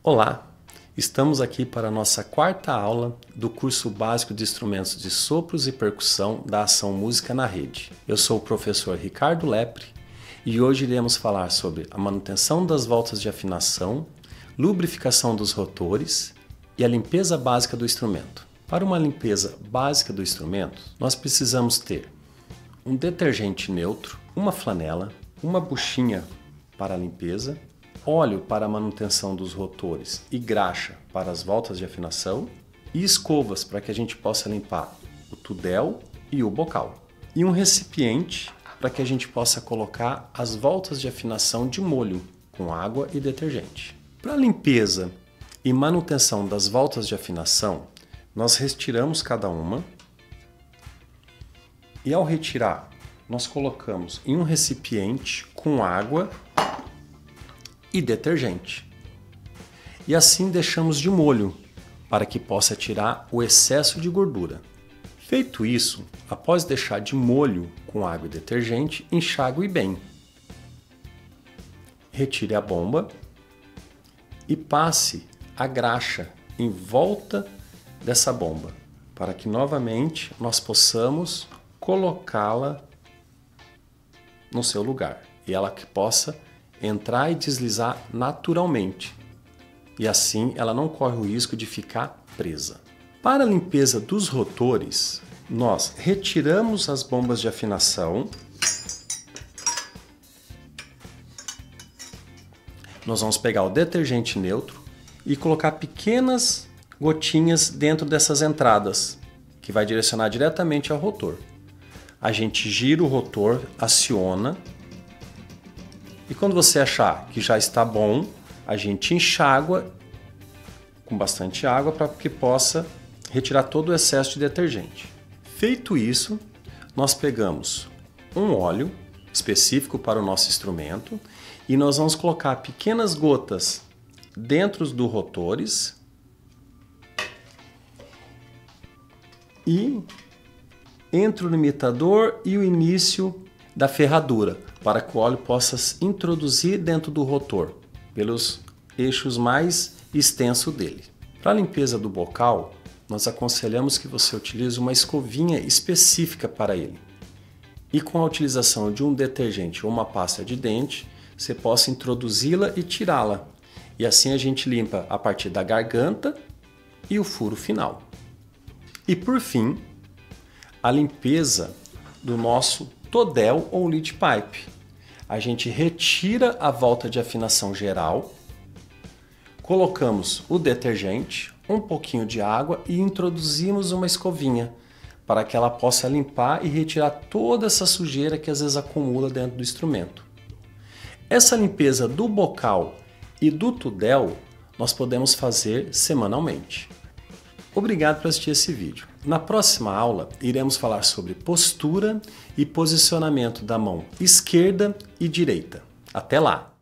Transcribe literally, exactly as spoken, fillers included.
Olá, estamos aqui para a nossa quarta aula do curso básico de instrumentos de sopros e percussão da Ação Música na Rede. Eu sou o professor Ricardo Lepre e hoje iremos falar sobre a manutenção das voltas de afinação, lubrificação dos rotores e a limpeza básica do instrumento. Para uma limpeza básica do instrumento, nós precisamos ter um detergente neutro, uma flanela, uma buchinha para a limpeza, óleo para a manutenção dos rotores e graxa para as voltas de afinação e escovas para que a gente possa limpar o tudel e o bocal. E um recipiente para que a gente possa colocar as voltas de afinação de molho com água e detergente. Para a limpeza e manutenção das voltas de afinação, nós retiramos cada uma e ao retirar nós colocamos em um recipiente com água e detergente. E assim deixamos de molho, para que possa tirar o excesso de gordura. Feito isso, após deixar de molho com água e detergente, enxague bem. Retire a bomba e passe a graxa em volta dessa bomba, para que novamente nós possamos colocá-la no seu lugar e ela que possa entrar e deslizar naturalmente, e assim ela não corre o risco de ficar presa. Para a limpeza dos rotores, nós retiramos as bombas de afinação, nós vamos pegar o detergente neutro e colocar pequenas gotinhas dentro dessas entradas, que vai direcionar diretamente ao rotor. A gente gira o rotor, aciona, e quando você achar que já está bom, a gente enxágua com bastante água para que possa retirar todo o excesso de detergente. Feito isso, nós pegamos um óleo específico para o nosso instrumento e nós vamos colocar pequenas gotas dentro dos rotores e entre o limitador e o início da ferradura, para que o óleo possa se introduzir dentro do rotor, pelos eixos mais extensos dele. Para a limpeza do bocal, nós aconselhamos que você utilize uma escovinha específica para ele. E com a utilização de um detergente ou uma pasta de dente, você possa introduzi-la e tirá-la. E assim a gente limpa a partir da garganta e o furo final. E por fim, a limpeza do nosso todel ou lead pipe. A gente retira a volta de afinação geral, colocamos o detergente, um pouquinho de água e introduzimos uma escovinha para que ela possa limpar e retirar toda essa sujeira que às vezes acumula dentro do instrumento. Essa limpeza do bocal e do tudel nós podemos fazer semanalmente. Obrigado por assistir esse vídeo. Na próxima aula, iremos falar sobre postura e posicionamento da mão esquerda e direita. Até lá!